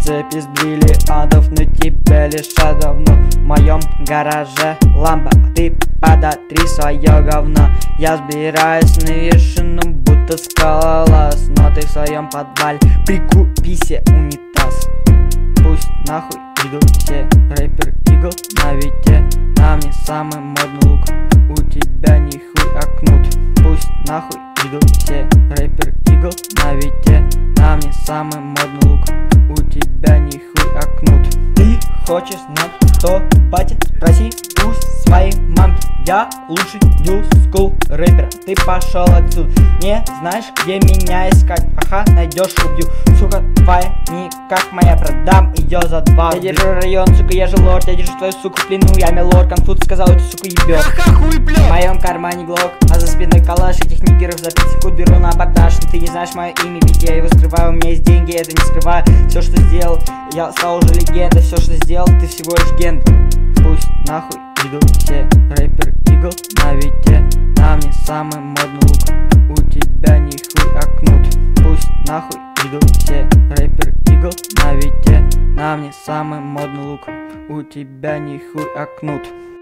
Цепи с бриллиантов на тебе лежат давно. В моем гараже ламба, а ты подотри свое говно. Я взбираюсь на вершину, будто скалолаз, но ты в своем подвале прикупи се унитаз. Пусть нахуй идут все, рэпер Игл на вите. На мне самый модный лук, у тебя нихуя кнут. Пусть нахуй идут все, рэпер Игл на вите. На мне самый модный лук, у тебя нихуя кнут. Ты хочешь знать, кто батя? Спроси у своей мамки. Я лучший new school рэпер, ты пошел отсюда. Не знаешь, где меня искать? Ага, найдешь, убью. Сука твоя, не как моя, продам ее за 2. Я держу район, сука, я же лорд. Я держу твою суку в плену, я милорд. Конфуц сказал, эту суку ебет. В моем кармане глок, а за спиной калаш. Этих нигеров за 5 секунд беру на абордаж. Но ты не знаешь мое имя, ведь я его скрываю. У меня есть деньги, это не скрываю. Все, что сделал, я стал уже легендой. Все, что сделал, ты всего лишь гендер. Пусть нахуй идут все, рэпер Игл на вите. На мне самый модный лук, у тебя нихуя кнут. Пусть нахуй идут все, рэпер Игл на вите. На мне самый модный лук, у тебя нихуя кнут.